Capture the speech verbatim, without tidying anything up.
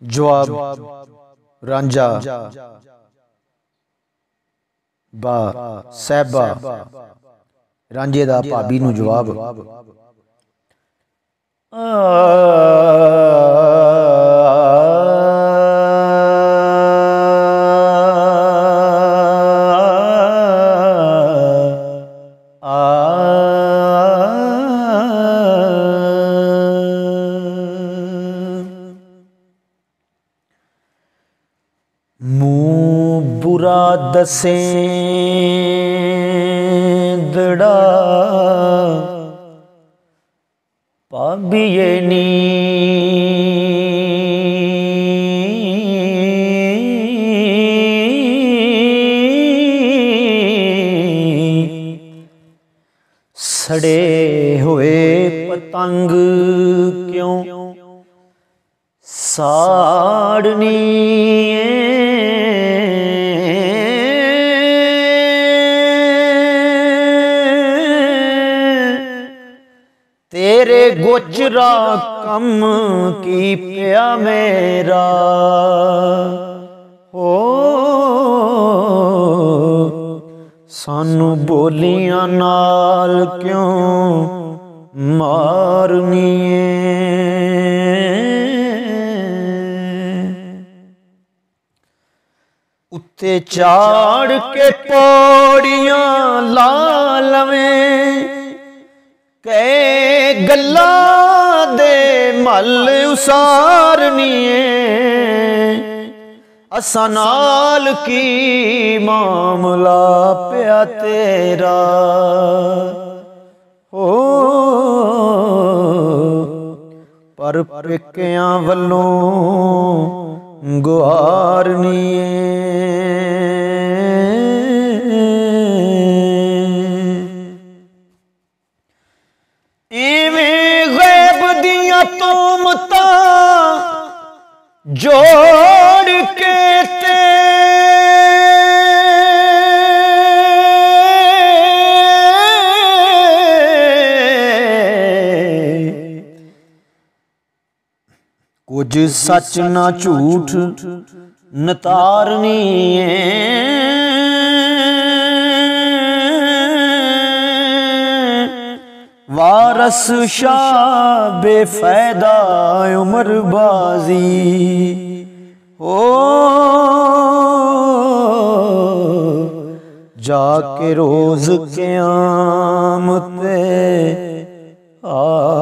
जवाब रांझा बा साहबा रांझे दा भाभी नूं जवाब मुँह बुरा दसेंदड़ा भाभीए नी सड़े हुए पतंग क्यों साड़नी तेरे गोचरा कम की पिया मेरा हो सानू बोलियां नाल क्यों मारनी उत्ते चाड़ के पौड़ियां ला लवें कै गल्ला दे मल उसारनीए असा नाल की मामला पिया तेरा हो पर पेकियां वल्लों गुहारनीए तुमता जोड़ के ते कुछ सच ना झूठ नतारनी वारस शाह बेफायदा उम्र बाजी हो जाके रोज क़यामत आ